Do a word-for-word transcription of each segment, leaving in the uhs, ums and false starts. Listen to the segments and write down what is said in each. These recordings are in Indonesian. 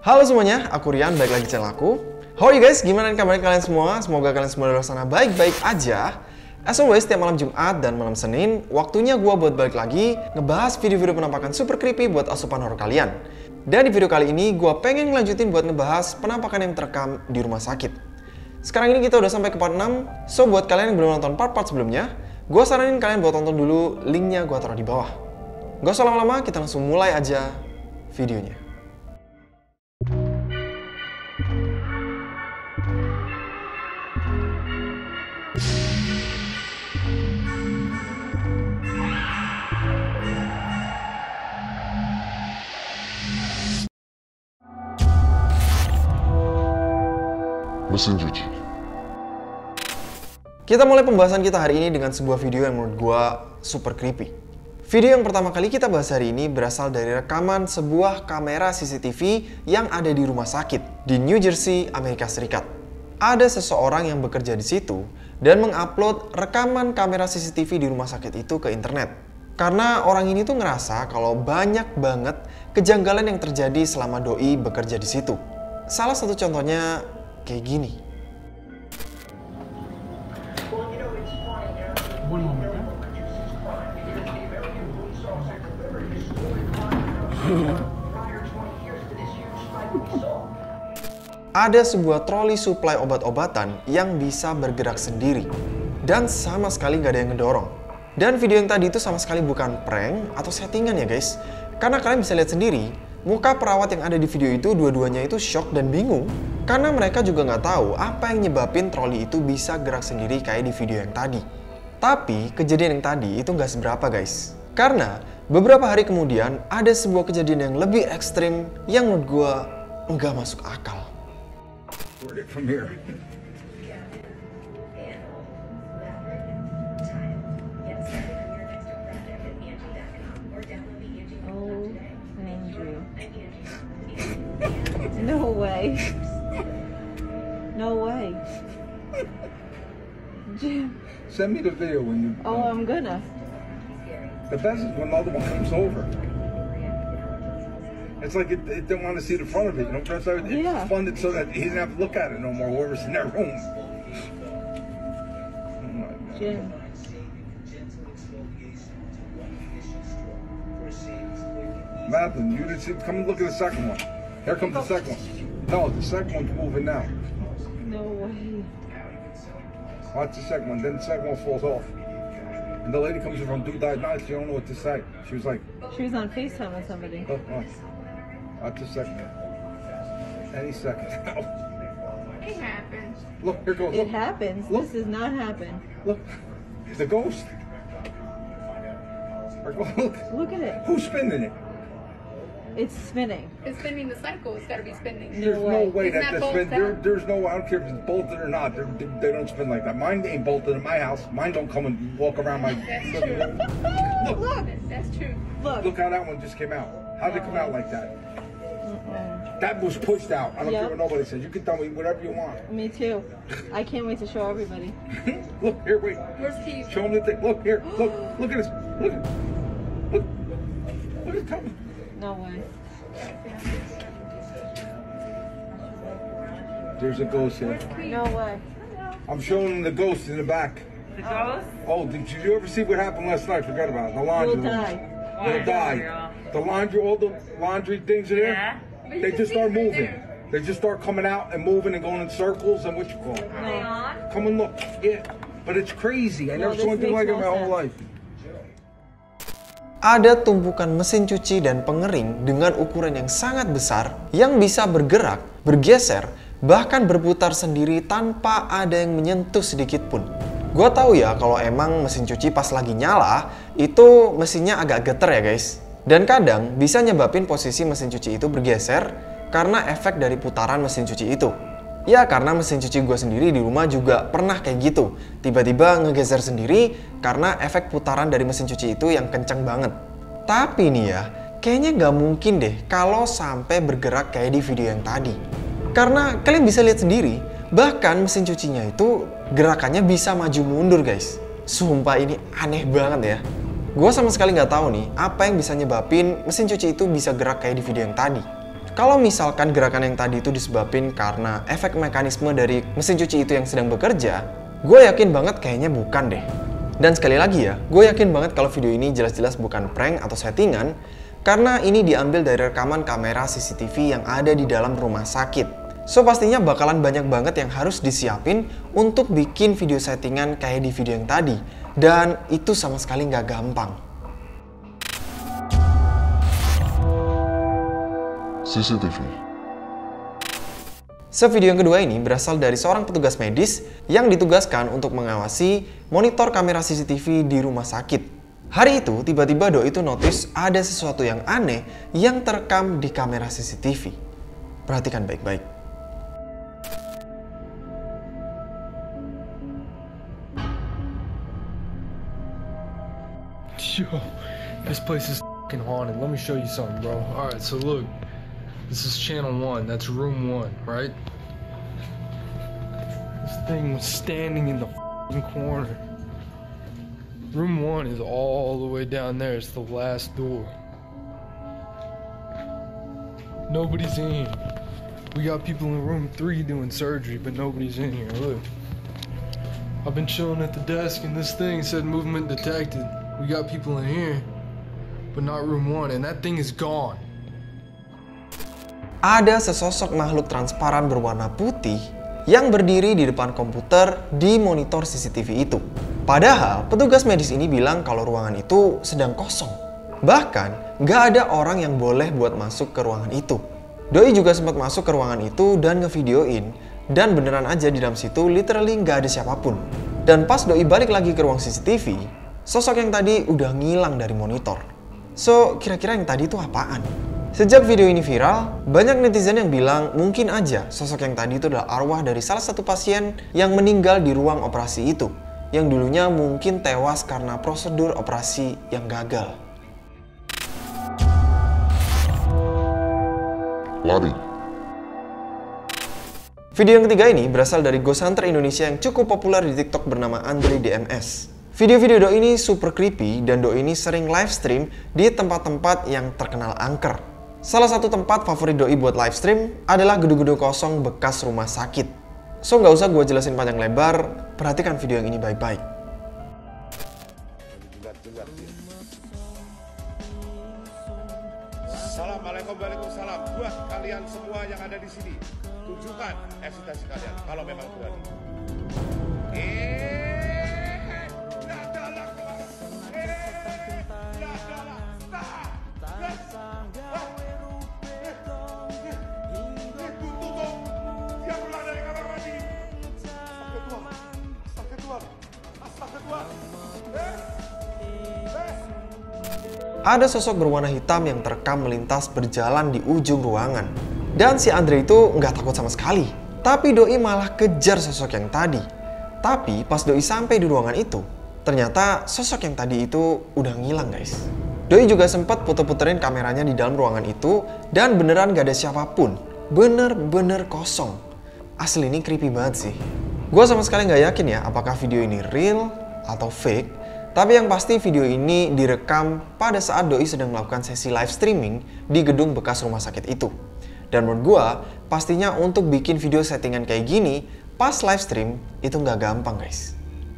Halo semuanya, aku Rian, balik lagi channel aku. How are you guys? Gimana kabarnya kalian semua? Semoga kalian semua di luar sana baik-baik aja. As always, setiap malam Jumat dan malam Senin, waktunya gua buat balik lagi ngebahas video-video penampakan super creepy buat asupan horor kalian. Dan di video kali ini, gua pengen ngelanjutin buat ngebahas penampakan yang terekam di rumah sakit. Sekarang ini kita udah sampai ke part enam, so buat kalian yang belum nonton part-part sebelumnya, gua saranin kalian buat tonton dulu, linknya gua taruh di bawah. Gak usah lama-lama, kita langsung mulai aja videonya. Mesin cuci. Kita mulai pembahasan kita hari ini dengan sebuah video yang menurut gua super creepy. Video yang pertama kali kita bahas hari ini berasal dari rekaman sebuah kamera C C T V yang ada di rumah sakit di New Jersey, Amerika Serikat. Ada seseorang yang bekerja di situ dan mengupload rekaman kamera C C T V di rumah sakit itu ke internet. Karena orang ini tuh ngerasa kalau banyak banget kejanggalan yang terjadi selama doi bekerja di situ. Salah satu contohnya kayak gini. Ada sebuah troli suplai obat-obatan yang bisa bergerak sendiri dan sama sekali nggak ada yang ngedorong. Dan video yang tadi itu sama sekali bukan prank atau settingan ya guys, karena kalian bisa lihat sendiri muka perawat yang ada di video itu dua-duanya itu shock dan bingung karena mereka juga nggak tahu apa yang nyebabin troli itu bisa gerak sendiri kayak di video yang tadi. Tapi kejadian yang tadi itu nggak seberapa guys, karena beberapa hari kemudian ada sebuah kejadian yang lebih ekstrim yang menurut gue nggak masuk akal. From here. Oh, Andrew. No way. No way. Jim. Send me the video when you. Oh, I'm gonna. The best is when the other one comes over. It's like it, it didn't want to see the front of it. You know, it's Yeah. funded so that he didn't have to look at it no more. Whoever's in that room. Oh my God. Jim. Madeline, you didn't see. Come and look at the second one. Here comes the second one. No, the second one's moving now. No way. Watch the second one. Then the second one falls off. And the lady comes in from Do Die Night. She don't know what to say. She was like, She was on FaceTime with somebody. "Look, watch. Watch the second one. Any second." It happens. Look, here goes. It Look, happens. Look. This does not happen. look. The ghost. Or go- Look. Look at it. Who's spinning it? It's spinning. It's spinning the cycle. It's got to be spinning. There's no way. way Isn't that that they spin. bolted There, out? there's no. I don't care if it's bolted or not. They're, they they don't spin like that. Mine ain't bolted in my house. Mine don't come and walk around my. That's true. Look, Look. That's true. Look. look how that one just came out. How'd it come out like that? Mm-mm. That was pushed out. I don't Yep. care what nobody says. You can tell me whatever you want. Me too. I can't wait to show everybody. Look here, wait. Where's Steve? Show them the thing. Look here. Look. Look at this. Look. Look. Look at that. No way. There's a ghost here. No way. I'm showing them the ghost in the back. The ghost? Oh, did you ever see what happened last night? Forgot about it. The laundry. You'll die. They'll die. The laundry, all the laundry things are there. Yeah. They just start moving. They just start coming out and moving and going in circles and what you call it. Are they on? Come and look. Yeah. But it's crazy. I No, never this saw anything makes like it in my no whole sense. life. Ada tumpukan mesin cuci dan pengering dengan ukuran yang sangat besar yang bisa bergerak, bergeser, bahkan berputar sendiri tanpa ada yang menyentuh sedikit pun. Gua tahu ya kalau emang mesin cuci pas lagi nyala, itu mesinnya agak geter ya guys. Dan kadang bisa nyebabin posisi mesin cuci itu bergeser karena efek dari putaran mesin cuci itu. Ya karena mesin cuci gue sendiri di rumah juga pernah kayak gitu. Tiba-tiba ngegeser sendiri karena efek putaran dari mesin cuci itu yang kenceng banget. Tapi nih ya, kayaknya nggak mungkin deh kalau sampai bergerak kayak di video yang tadi. Karena kalian bisa lihat sendiri, bahkan mesin cucinya itu gerakannya bisa maju mundur guys. Sumpah ini aneh banget ya. Gue sama sekali nggak tahu nih apa yang bisa nyebabin mesin cuci itu bisa gerak kayak di video yang tadi. Kalau misalkan gerakan yang tadi itu disebabin karena efek mekanisme dari mesin cuci itu yang sedang bekerja, gue yakin banget kayaknya bukan deh. Dan sekali lagi ya, gue yakin banget kalau video ini jelas-jelas bukan prank atau settingan, karena ini diambil dari rekaman kamera C C T V yang ada di dalam rumah sakit. So pastinya bakalan banyak banget yang harus disiapin untuk bikin video settingan kayak di video yang tadi. Dan itu sama sekali nggak gampang. C C T V. So, video yang kedua ini berasal dari seorang petugas medis yang ditugaskan untuk mengawasi monitor kamera C C T V di rumah sakit. Hari itu, tiba-tiba Doi itu notice ada sesuatu yang aneh yang terekam di kamera C C T V. Perhatikan baik-baik. Yo, this place is f***ing haunted. Let me show you something, bro. Alright, so look. This is channel one. That's room one, right? This thing was standing in the f***ing corner. Room one is all the way down there. It's the last door. Nobody's in here. We got people in room three doing surgery, but nobody's in here. Look. I've been chilling at the desk and this thing said movement detected. We got people in here, but not room one, and that thing is gone. Ada sesosok makhluk transparan berwarna putih yang berdiri di depan komputer di monitor C C T V itu. Padahal petugas medis ini bilang kalau ruangan itu sedang kosong. Bahkan nggak ada orang yang boleh buat masuk ke ruangan itu. Doi juga sempat masuk ke ruangan itu dan ngevideoin, dan beneran aja di dalam situ literally nggak ada siapapun. Dan pas Doi balik lagi ke ruang C C T V, sosok yang tadi udah ngilang dari monitor. So, kira-kira yang tadi itu apaan? Sejak video ini viral, banyak netizen yang bilang mungkin aja sosok yang tadi itu adalah arwah dari salah satu pasien yang meninggal di ruang operasi itu, yang dulunya mungkin tewas karena prosedur operasi yang gagal. Lari. Video yang ketiga ini berasal dari ghost hunter Indonesia yang cukup populer di TikTok bernama Andre D M S. Video-video Doi ini super creepy dan Doi ini sering live stream di tempat-tempat yang terkenal angker. Salah satu tempat favorit Doi buat live stream adalah gedung-gedung kosong bekas rumah sakit. So nggak usah gue jelasin panjang lebar, perhatikan video yang ini baik-baik. Assalamualaikum, waalaikumsalam. Buat kalian semua yang ada di sini, tunjukkan eksitasi kalian kalau memang berani. Eh, nadalah keluar. Eh, nadalah start. Dia keluar dari kamar mandi. Astaga Tuhan, astaga Tuhan, astaga Tuhan. Eh, eh. Ada sosok berwarna hitam yang terekam melintas berjalan di ujung ruangan. Dan si Andre itu nggak takut sama sekali. Tapi Doi malah kejar sosok yang tadi. Tapi pas Doi sampai di ruangan itu, ternyata sosok yang tadi itu udah ngilang guys. Doi juga sempat puter-puterin kameranya di dalam ruangan itu dan beneran gak ada siapapun. Bener-bener kosong. Asli ini creepy banget sih. Gue sama sekali nggak yakin ya apakah video ini real atau fake. Tapi yang pasti video ini direkam pada saat Doi sedang melakukan sesi live streaming di gedung bekas rumah sakit itu. Dan menurut gue, pastinya untuk bikin video settingan kayak gini pas live stream itu nggak gampang guys.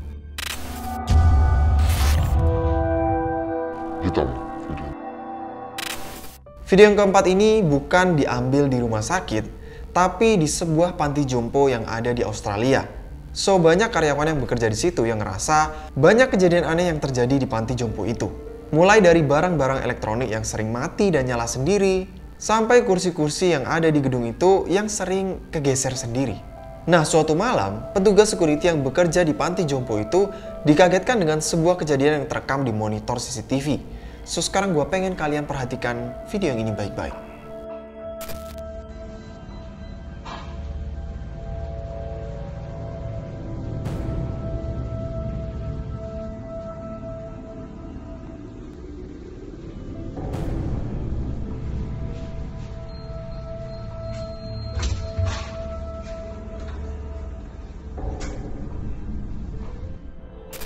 Hitam. Video. Video yang keempat ini bukan diambil di rumah sakit, tapi di sebuah panti jompo yang ada di Australia. So, banyak karyawan yang bekerja di situ yang ngerasa banyak kejadian aneh yang terjadi di panti jompo itu. Mulai dari barang-barang elektronik yang sering mati dan nyala sendiri, sampai kursi-kursi yang ada di gedung itu yang sering kegeser sendiri. Nah, suatu malam, petugas security yang bekerja di panti jompo itu dikagetkan dengan sebuah kejadian yang terekam di monitor C C T V. So, sekarang gue pengen kalian perhatikan video yang ini baik-baik.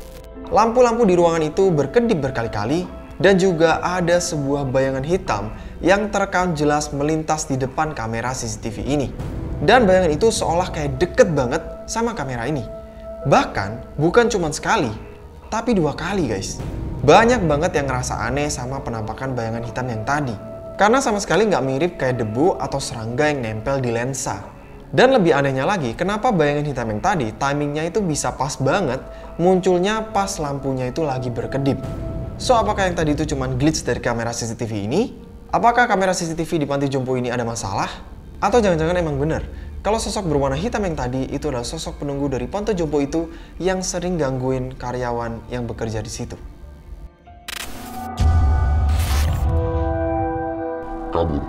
Lampu-lampu di ruangan itu berkedip berkali-kali dan juga ada sebuah bayangan hitam yang terekam jelas melintas di depan kamera C C T V ini. Dan bayangan itu seolah kayak deket banget sama kamera ini. Bahkan bukan cuma sekali, tapi dua kali guys. Banyak banget yang ngerasa aneh sama penampakan bayangan hitam yang tadi. Karena sama sekali nggak mirip kayak debu atau serangga yang nempel di lensa. Dan lebih anehnya lagi, kenapa bayangan hitam yang tadi timingnya itu bisa pas banget munculnya pas lampunya itu lagi berkedip. So, apakah yang tadi itu cuma glitch dari kamera C C T V ini? Apakah kamera C C T V di panti jompo ini ada masalah? Atau jangan-jangan emang bener kalau sosok berwarna hitam yang tadi itu adalah sosok penunggu dari panti jompo itu yang sering gangguin karyawan yang bekerja di situ. Kabur.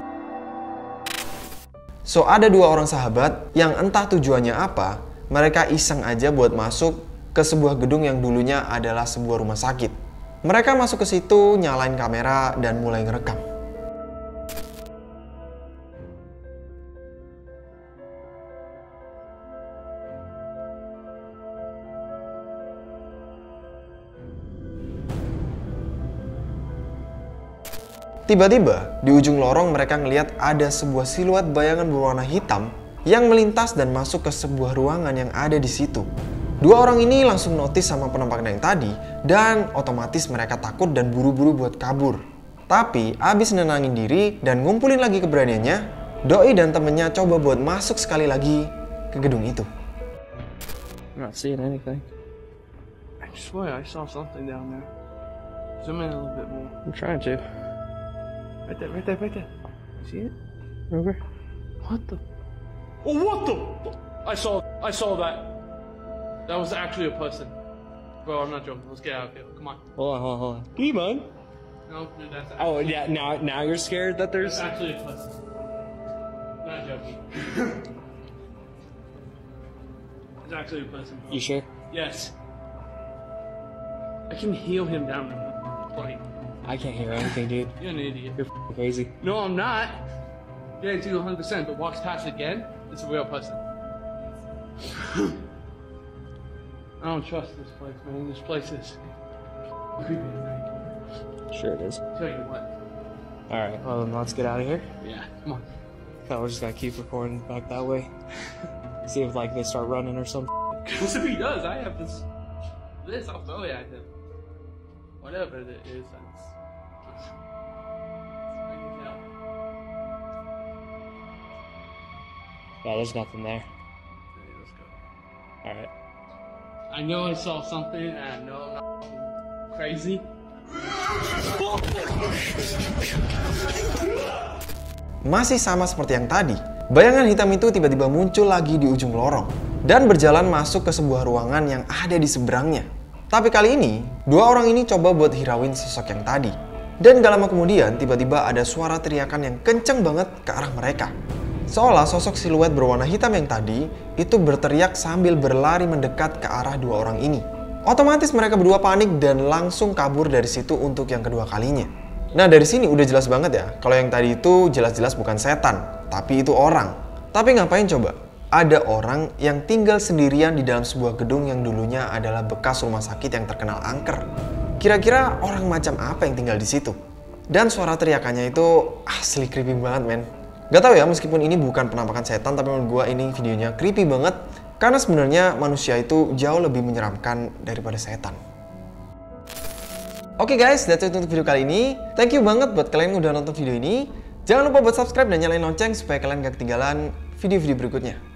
So, ada dua orang sahabat yang entah tujuannya apa, mereka iseng aja buat masuk ke sebuah gedung yang dulunya adalah sebuah rumah sakit. Mereka masuk ke situ, nyalain kamera, dan mulai ngerekam. Tiba-tiba, di ujung lorong mereka ngelihat ada sebuah siluet bayangan berwarna hitam yang melintas dan masuk ke sebuah ruangan yang ada di situ. Dua orang ini langsung notice sama penampakan yang tadi dan otomatis mereka takut dan buru-buru buat kabur. Tapi abis nenangin diri dan ngumpulin lagi keberaniannya, Doi dan temennya coba buat masuk sekali lagi ke gedung itu. I'm not seeing anything. I swear I saw something down there. Zoom in a little bit more. I'm trying to. Right there, right there, right there. See it? Over. What the? Oh, what the? I saw, I saw that. That was actually a person. Bro, I'm not joking. Let's get out of here. Come on. Hold on, hold on, hold on. Demon? No, dude, that's actually, Oh yeah, now now you're scared that there's. that's actually a person. Not joking. It's actually a person. Bro. You sure? Yes. I can heal him down the plane. I can't hear anything, dude. You're an idiot. You're f***ing crazy. No, I'm not. Guarantee you one hundred percent, but walks past again, it's a real person. I don't trust this place, man. This place is creepy at night. Sure it is. Tell you what. All right, well then let's get out of here. Yeah, come on. Thought we're just gonna keep recording back that way. See if like they start running or something. Because if he does, I have this. This, I'll throw it at him. Whatever it is, that's. I can tell. Yeah, there's nothing there. Okay, let's go. All right. I know I saw something, and I know I'm not crazy. Masih sama seperti yang tadi, bayangan hitam itu tiba-tiba muncul lagi di ujung lorong dan berjalan masuk ke sebuah ruangan yang ada di seberangnya. Tapi kali ini, dua orang ini coba buat hirauin sosok yang tadi. Dan gak lama kemudian, tiba-tiba ada suara teriakan yang kenceng banget ke arah mereka. Seolah sosok siluet berwarna hitam yang tadi itu berteriak sambil berlari mendekat ke arah dua orang ini. Otomatis mereka berdua panik dan langsung kabur dari situ untuk yang kedua kalinya. Nah, dari sini udah jelas banget ya, kalau yang tadi itu jelas-jelas bukan setan, tapi itu orang. Tapi ngapain coba? Ada orang yang tinggal sendirian di dalam sebuah gedung yang dulunya adalah bekas rumah sakit yang terkenal angker. Kira-kira orang macam apa yang tinggal di situ? Dan suara teriakannya itu asli creepy banget, men. Gak tau ya, meskipun ini bukan penampakan setan, tapi menurut gue ini videonya creepy banget. Karena sebenarnya manusia itu jauh lebih menyeramkan daripada setan. Oke okay guys, that's it untuk video kali ini. Thank you banget buat kalian yang udah nonton video ini. Jangan lupa buat subscribe dan nyalain lonceng supaya kalian gak ketinggalan video-video berikutnya.